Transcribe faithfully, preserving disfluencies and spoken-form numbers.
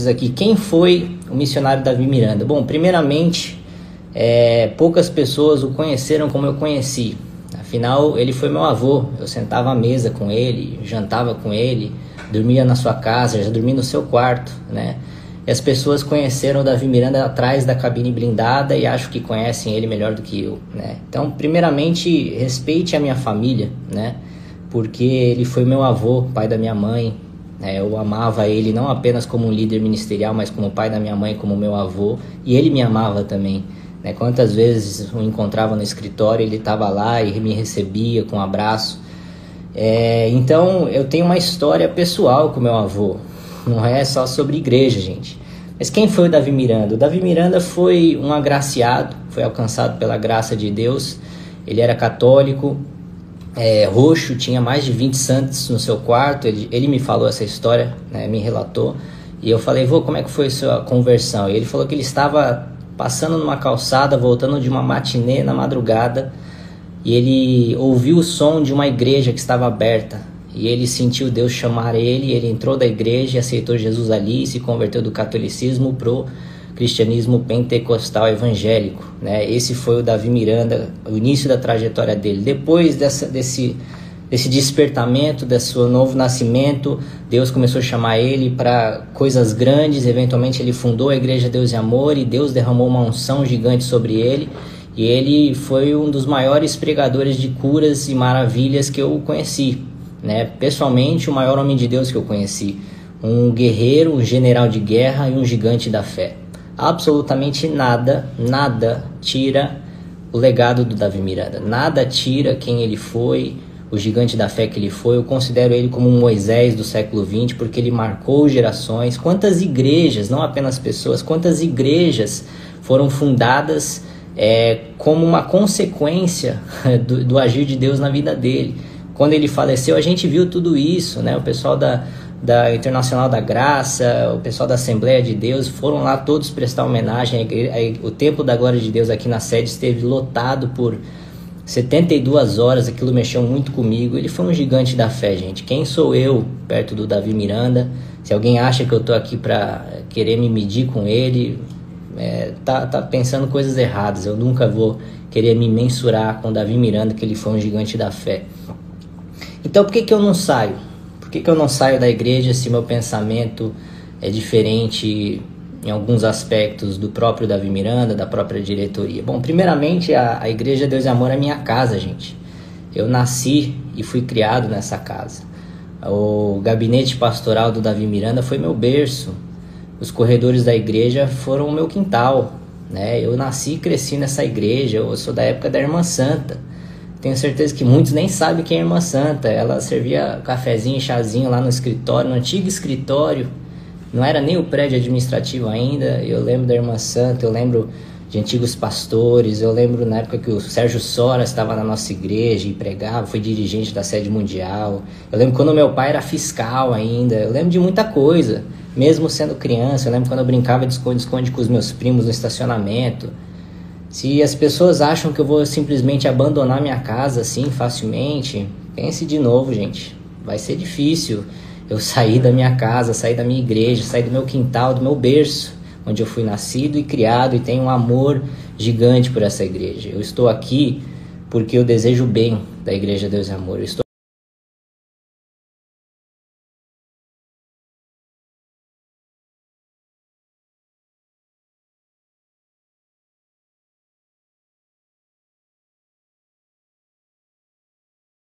coisas aqui. Quem foi o missionário Davi Miranda? Bom, primeiramente, é, poucas pessoas o conheceram como eu conheci. Afinal, ele foi meu avô. Eu sentava à mesa com ele, jantava com ele, dormia na sua casa, já dormia no seu quarto, né? E as pessoas conheceram o Davi Miranda atrás da cabine blindada e acho que conhecem ele melhor do que eu, né? Então, primeiramente, respeite a minha família, né? Porque ele foi meu avô, pai da minha mãe, né? Eu amava ele não apenas como um líder ministerial, mas como pai da minha mãe, como meu avô, e ele me amava também, né? Quantas vezes eu encontrava no escritório, ele estava lá e me recebia com um abraço. É, então, eu tenho uma história pessoal com meu avô. Não é só sobre igreja, gente. Mas quem foi o Davi Miranda? O Davi Miranda foi um agraciado, foi alcançado pela graça de Deus. Ele era católico, é, roxo, tinha mais de vinte santos no seu quarto. Ele, ele me falou essa história, né, me relatou. E eu falei, vô, como é que foi a sua conversão? E ele falou que ele estava passando numa calçada, voltando de uma matinê na madrugada. E ele ouviu o som de uma igreja que estava aberta. E ele sentiu Deus chamar ele, ele entrou da igreja e aceitou Jesus ali e se converteu do catolicismo pro cristianismo pentecostal evangélico, né? Esse foi o Davi Miranda, o início da trajetória dele. Depois dessa, desse, desse despertamento, desse seu novo nascimento, Deus começou a chamar ele para coisas grandes. Eventualmente ele fundou a Igreja Deus e Amor e Deus derramou uma unção gigante sobre ele. E ele foi um dos maiores pregadores de curas e maravilhas que eu conheci, né? Pessoalmente, o maior homem de Deus que eu conheci, um guerreiro, um general de guerra e um gigante da fé. Absolutamente nada, nada tira o legado do Davi Miranda, nada tira quem ele foi, o gigante da fé que ele foi. Eu considero ele como um Moisés do século vinte, porque ele marcou gerações. Quantas igrejas, não apenas pessoas, quantas igrejas foram fundadas é, como uma consequência do, do agir de Deus na vida dele. Quando ele faleceu, a gente viu tudo isso, né? O pessoal da, da Internacional da Graça, o pessoal da Assembleia de Deus, foram lá todos prestar homenagem. O Templo da Glória de Deus aqui na sede esteve lotado por setenta e duas horas, aquilo mexeu muito comigo. Ele foi um gigante da fé, gente. Quem sou eu perto do Davi Miranda? Se alguém acha que eu tô aqui para querer me medir com ele, é, tá, tá pensando coisas erradas. Eu nunca vou querer me mensurar com o Davi Miranda, que ele foi um gigante da fé. Então, por que que eu não saio? Por que que eu não saio da igreja se meu pensamento é diferente em alguns aspectos do próprio Davi Miranda, da própria diretoria? Bom, primeiramente, a, a Igreja Deus e Amor é minha casa, gente. Eu nasci e fui criado nessa casa. O gabinete pastoral do Davi Miranda foi meu berço. Os corredores da igreja foram o meu quintal, né? Eu nasci e cresci nessa igreja. Eu sou da época da Irmã Santa. Tenho certeza que muitos nem sabem quem é a Irmã Santa. Ela servia cafezinho e chazinho lá no escritório, no antigo escritório. Não era nem o prédio administrativo ainda. Eu lembro da Irmã Santa, eu lembro de antigos pastores. Eu lembro na época que o Sérgio Soras estava na nossa igreja e pregava, foi dirigente da sede mundial. Eu lembro quando meu pai era fiscal ainda. Eu lembro de muita coisa, mesmo sendo criança. Eu lembro quando eu brincava de esconde-esconde com os meus primos no estacionamento. Se as pessoas acham que eu vou simplesmente abandonar minha casa assim facilmente, pense de novo, gente. Vai ser difícil eu sair da minha casa, sair da minha igreja, sair do meu quintal, do meu berço, onde eu fui nascido e criado e tenho um amor gigante por essa igreja. Eu estou aqui porque eu desejo o bem da Igreja Deus e Amor. Eu estou